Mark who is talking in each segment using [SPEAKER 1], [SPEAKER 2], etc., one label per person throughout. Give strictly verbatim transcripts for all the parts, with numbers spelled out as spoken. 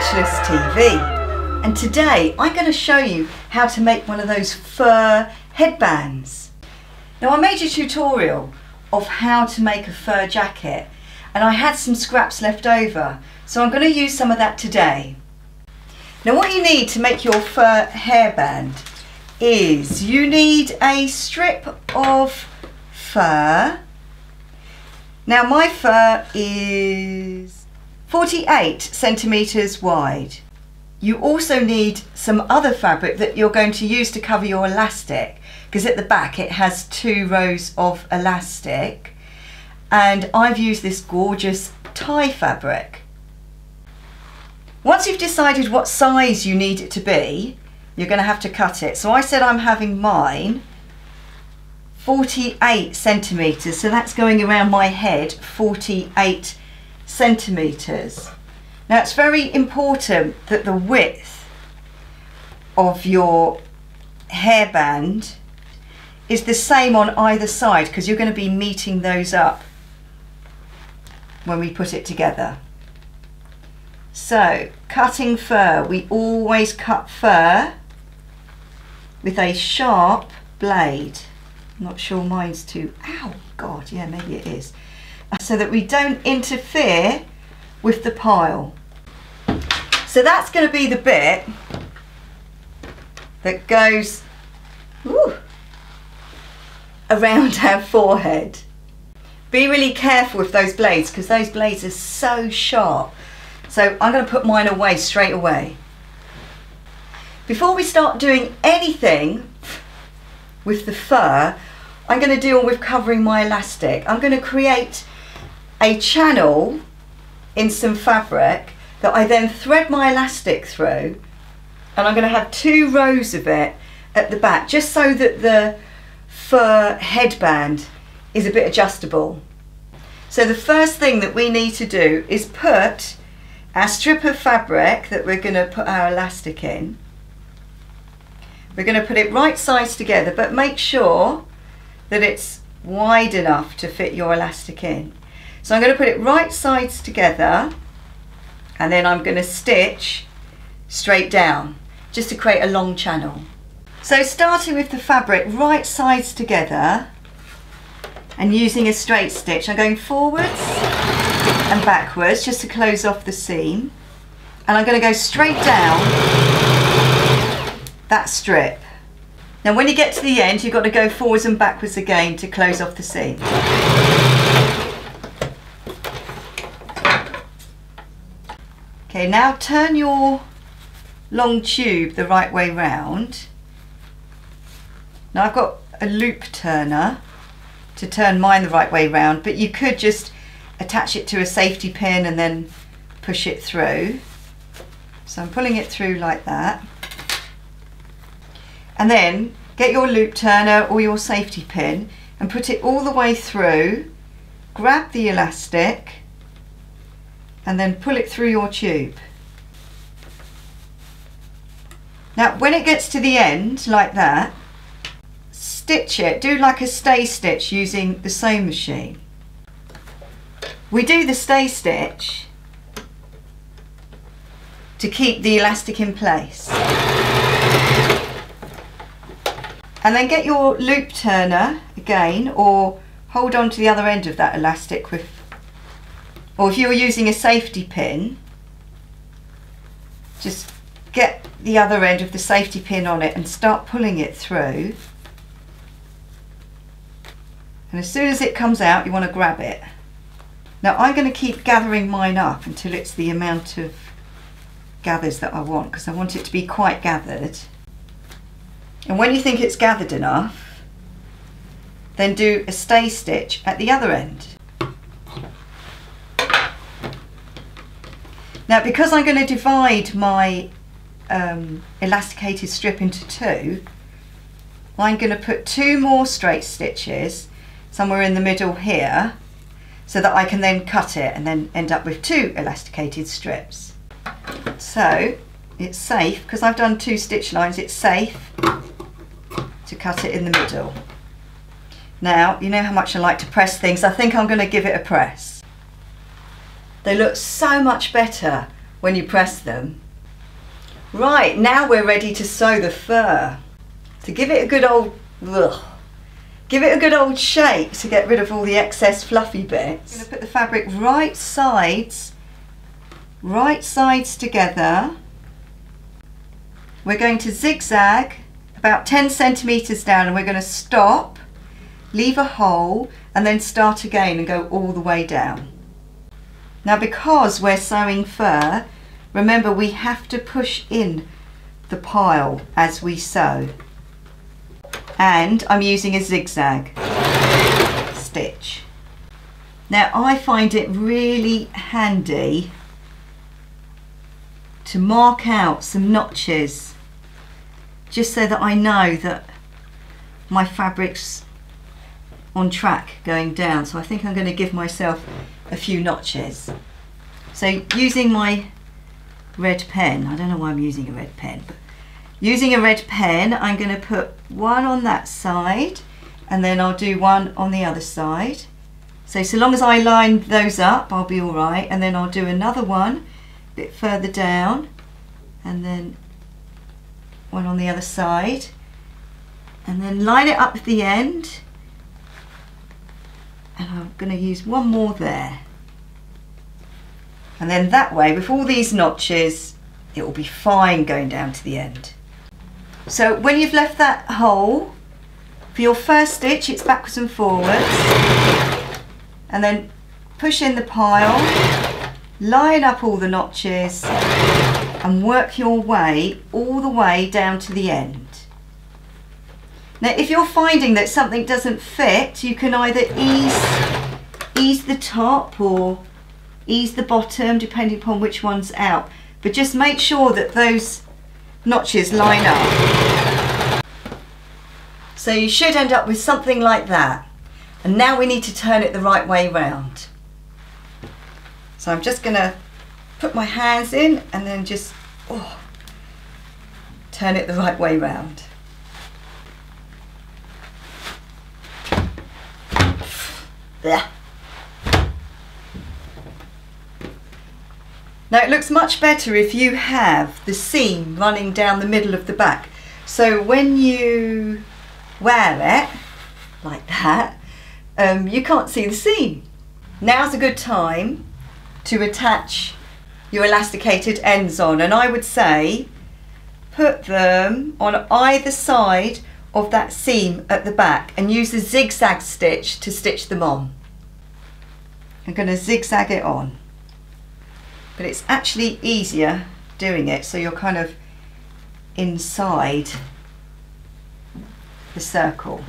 [SPEAKER 1] Stitchless T V, and today I'm going to show you how to make one of those fur headbands. Now, I made a tutorial of how to make a fur jacket and I had some scraps left over, so I'm going to use some of that today. Now, what you need to make your fur hairband is you need a strip of fur. Now, my fur is forty-eight centimetres wide. You also need some other fabric that you're going to use to cover your elastic, because at the back it has two rows of elastic, and I've used this gorgeous tie fabric. Once you've decided what size you need it to be, you're going to have to cut it. So I said I'm having mine forty-eight centimetres, so that's going around my head, forty-eight centimetres. Now, it's very important that the width of your hairband is the same on either side, because you're going to be meeting those up when we put it together. So, cutting fur, we always cut fur with a sharp blade. I'm not sure mine's too, ow, God, yeah, maybe it is. So that we don't interfere with the pile. So that's going to be the bit that goes ooh, around our forehead. Be really careful with those blades, because those blades are so sharp. So I'm going to put mine away straight away. Before we start doing anything with the fur, I'm going to deal with covering my elastic. I'm going to create a channel in some fabric that I then thread my elastic through, and I'm going to have two rows of it at the back, just so that the fur headband is a bit adjustable. So the first thing that we need to do is put our strip of fabric that we're going to put our elastic in. We're going to put it right sides together, but make sure that it's wide enough to fit your elastic in. So I'm going to put it right sides together, and then I'm going to stitch straight down just to create a long channel. So starting with the fabric right sides together and using a straight stitch, I'm going forwards and backwards just to close off the seam, and I'm going to go straight down that strip. Now when you get to the end, you've got to go forwards and backwards again to close off the seam. Okay, now turn your long tube the right way round. Now I've got a loop turner to turn mine the right way round, but you could just attach it to a safety pin and then push it through. So I'm pulling it through like that. And then get your loop turner or your safety pin and put it all the way through, grab the elastic and then pull it through your tube. Now when it gets to the end like that, stitch it, do like a stay stitch using the sewing machine. We do the stay stitch to keep the elastic in place. And then get your loop turner again, or hold on to the other end of that elastic with, or if you're using a safety pin, just get the other end of the safety pin on it and start pulling it through. And as soon as it comes out, you want to grab it. Now I'm going to keep gathering mine up until it's the amount of gathers that I want, because I want it to be quite gathered. And when you think it's gathered enough, then do a stay stitch at the other end. Now because I'm going to divide my um, elasticated strip into two, I'm going to put two more straight stitches somewhere in the middle here, so that I can then cut it and then end up with two elasticated strips. So it's safe, because I've done two stitch lines, it's safe to cut it in the middle. Now, you know how much I like to press things. I think I'm going to give it a press. They look so much better when you press them. Right, now we're ready to sew the fur. To give it a good old, ugh, give it a good old shake to get rid of all the excess fluffy bits. I'm going to put the fabric right sides, right sides together. We're going to zigzag about ten centimetres down, and we're going to stop, leave a hole, and then start again and go all the way down. Now, because we're sewing fur, remember we have to push in the pile as we sew. And I'm using a zigzag stitch. Now, I find it really handy to mark out some notches, just so that I know that my fabric's on track going down. So I think I'm going to give myself a few notches. So using my red pen, I don't know why I'm using a red pen, but using a red pen, I'm going to put one on that side, and then I'll do one on the other side. So so long as I line those up, I'll be all right. And then I'll do another one a bit further down, and then one on the other side, and then line it up at the end. And I'm going to use one more there. And then that way, with all these notches, it will be fine going down to the end. So when you've left that hole, for your first stitch, it's backwards and forwards. And then push in the pile, line up all the notches, and work your way all the way down to the end. Now, if you're finding that something doesn't fit, you can either ease, ease the top or ease the bottom, depending upon which one's out. But just make sure that those notches line up. So you should end up with something like that. And now we need to turn it the right way round. So I'm just going to put my hands in and then just oh, turn it the right way round. There. Now it looks much better if you have the seam running down the middle of the back. So when you wear it like that, um, you can't see the seam. Now's a good time to attach your elasticated ends on, and I would say put them on either side of that seam at the back and use a zigzag stitch to stitch them on. I'm going to zigzag it on, but it's actually easier doing it so you're kind of inside the circle.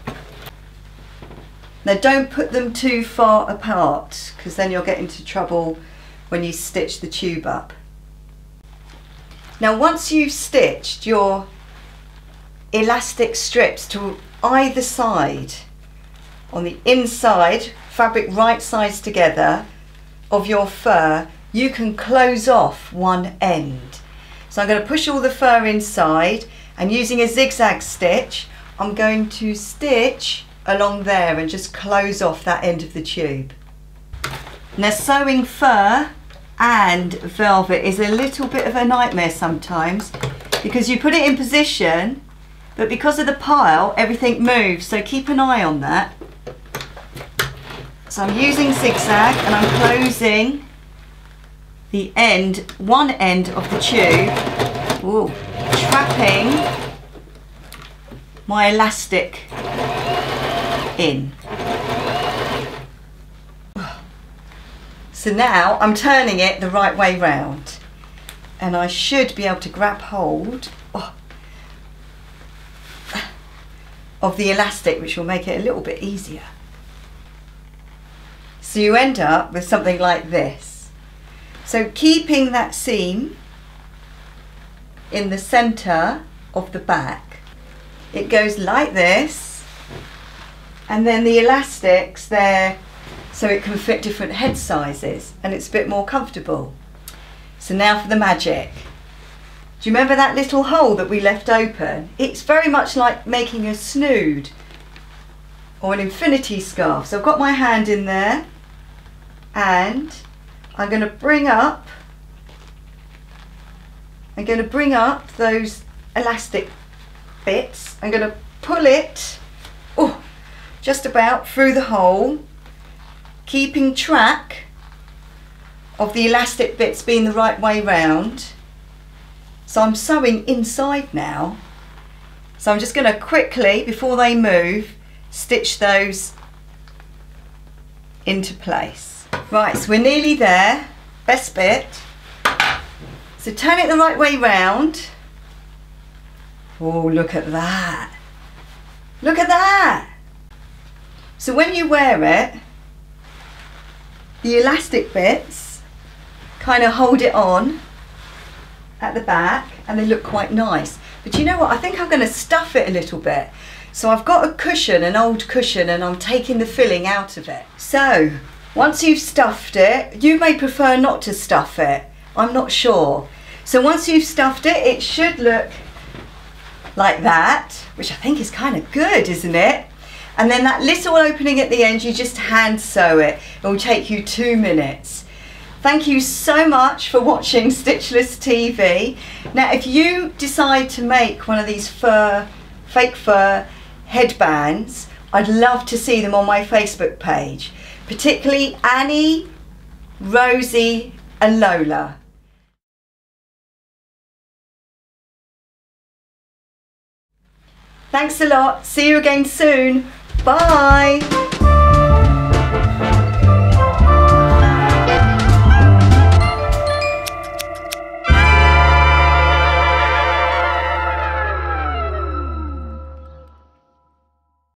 [SPEAKER 1] Now don't put them too far apart, because then you'll get into trouble when you stitch the tube up. Now once you've stitched your elastic strips to either side, on the inside, fabric right sides together of your fur, you can close off one end. So I'm going to push all the fur inside, and using a zigzag stitch, I'm going to stitch along there and just close off that end of the tube. Now sewing fur and velvet is a little bit of a nightmare sometimes, because you put it in position, but because of the pile everything moves, so keep an eye on that. So I'm using zigzag and I'm closing the end, one end of the tube, ooh, trapping my elastic in. So now I'm turning it the right way round, and I should be able to grab hold oh, of the elastic, which will make it a little bit easier. So you end up with something like this. So keeping that seam in the center of the back, it goes like this, and then the elastics there so it can fit different head sizes and it's a bit more comfortable. So now for the magic. Do you remember that little hole that we left open? It's very much like making a snood or an infinity scarf. So I've got my hand in there and I'm going to bring up I'm going to bring up those elastic bits. I'm going to pull it oh, just about through the hole, keeping track of the elastic bits being the right way round. So I'm sewing inside now. So I'm just going to quickly, before they move, stitch those into place. Right, so we're nearly there. Best bit. So turn it the right way round. Oh, look at that. Look at that. So when you wear it, the elastic bits kind of hold it on at the back and they look quite nice. But you know what, I think I'm going to stuff it a little bit. So I've got a cushion, an old cushion, and I'm taking the filling out of it. So once you've stuffed it, you may prefer not to stuff it, I'm not sure. So once you've stuffed it, it should look like that, which I think is kind of good, isn't it? And then that little opening at the end, you just hand sew it. It will take you two minutes. Thank you so much for watching Stitchless T V. Now, if you decide to make one of these fur, fake fur headbands, I'd love to see them on my Facebook page, particularly Annie, Rosie and Lola. Thanks a lot. See you again soon. Bye.